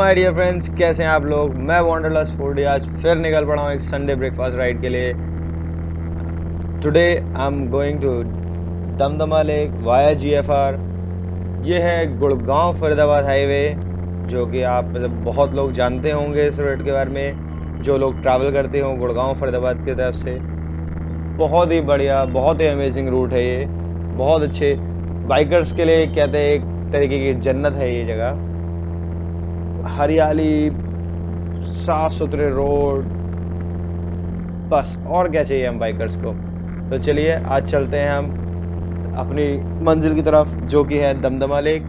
My dear friends, कैसे हैं आप लोग। मैं वंडरलस्ट फूडी आज फिर निकल पड़ा हूँ एक संडे ब्रेकफास्ट राइड के लिए। Today I am going to Damdama lake via GFR. ये है गुड़गांव फरीदाबाद हाईवे, जो कि आप मतलब बहुत लोग जानते होंगे इस रोड के बारे में, जो लोग ट्रैवल करते हो गुड़गांव फरीदाबाद की तरफ से। बहुत ही बढ़िया, बहुत ही अमेजिंग रूट है ये। बहुत अच्छे बाइकर्स के लिए कहते हैं एक तरीके की जन्नत है ये जगह। हरियाली, साफ सुथरे रोड, बस और क्या चाहिए हम बाइकर्स को। तो चलिए आज चलते हैं हम अपनी मंजिल की तरफ, जो कि है दमदमा लेक।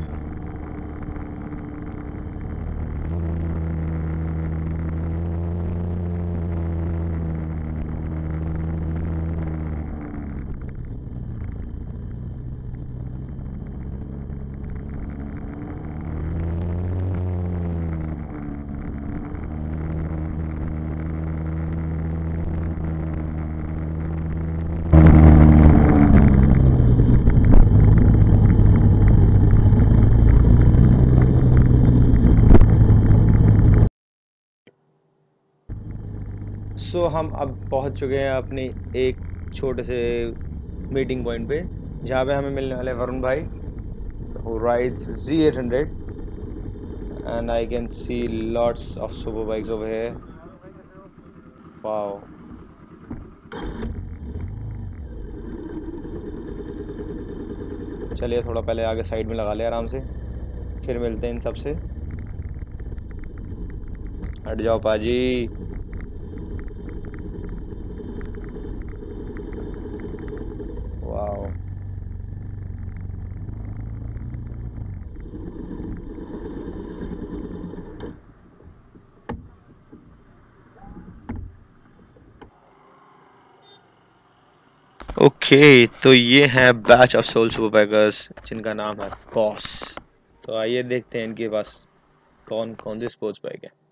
हम अब पहुंच चुके हैं अपनी एक छोटे से मीटिंग पॉइंट पे, जहाँ पे हमें मिलने वाले वरुण भाई who rides Z800 and I can see lots of super bikes over here. Wow. चलिए थोड़ा पहले आगे साइड में लगा ले आराम से, फिर मिलते हैं इन सब से। हट जाओ पाजी। वाओ, ओके तो ये है batch of soul super bikers, जिनका नाम है बॉस। तो आइए देखते हैं इनके पास कौन कौन सी स्पोर्ट्स बाइक है।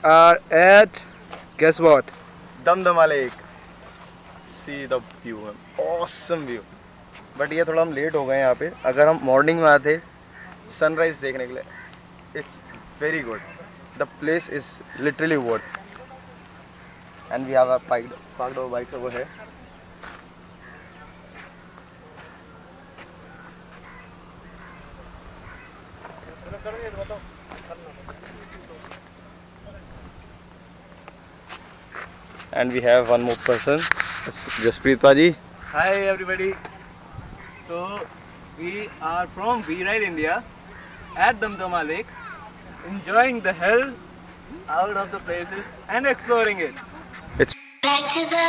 are at, guess what? Damdama लेक. See the view, awesome view. But ये थोड़ा हम लेट हो गए यहाँ पे. अगर हम मॉर्निंग में आते सनराइज देखने के लिए, it's very good. The place is literally worth. And we have a parked our bikes over here. And we have one more person, Jaspreet Paji. Hi everybody. So we are from We Ride India at Damdama Lake, enjoying the hell out of the places and exploring it. It's Back to the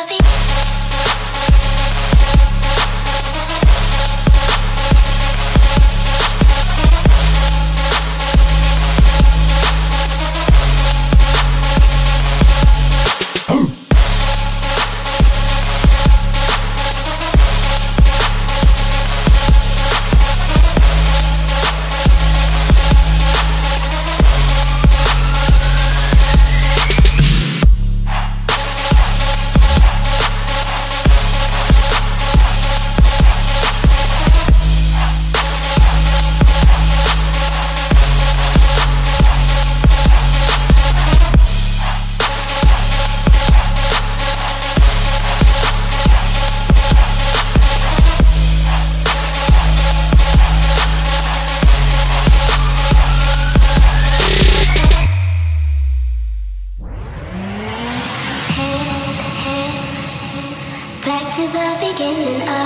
beginning of